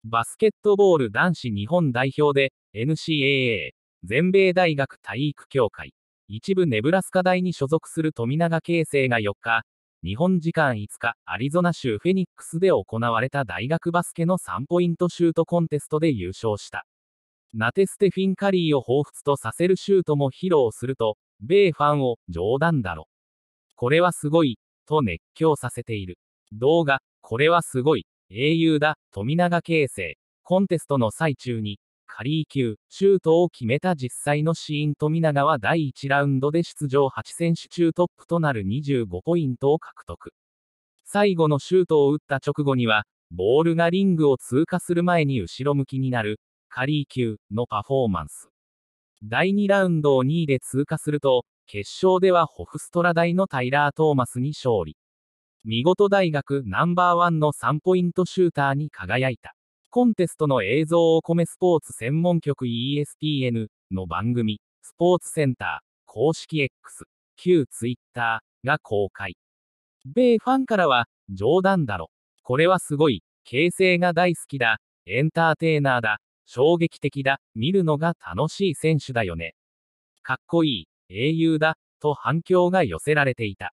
バスケットボール男子日本代表で、NCAA、全米大学体育協会、一部ネブラスカ大に所属する富永啓生が4日、日本時間5日、アリゾナ州フェニックスで行われた大学バスケの3ポイントシュートコンテストで優勝した。ステフィン・カリーを彷彿とさせるシュートも披露すると、米ファンを冗談だろ。これはすごい、と熱狂させている。動画、これはすごい、英雄だ、富永啓生。コンテストの最中に、カリー級、シュートを決めた実際のシーン。富永は第1ラウンドで出場8選手中トップとなる25ポイントを獲得。最後のシュートを打った直後には、ボールがリングを通過する前に後ろ向きになる、カリー級のパフォーマンス。第2ラウンドを2位で通過すると、決勝ではホフストラ大のタイラー・トーマスに勝利。見事大学ナンバーワンの3ポイントシューターに輝いた。コンテストの映像を米スポーツ専門局 ESPN の番組、スポーツセンター、公式 X、旧 Twitter が公開。米ファンからは、冗談だろ。これはすごい、啓生が大好きだ、エンターテイナーだ、衝撃的だ、見るのが楽しい選手だよね。かっこいい、英雄だ、と反響が寄せられていた。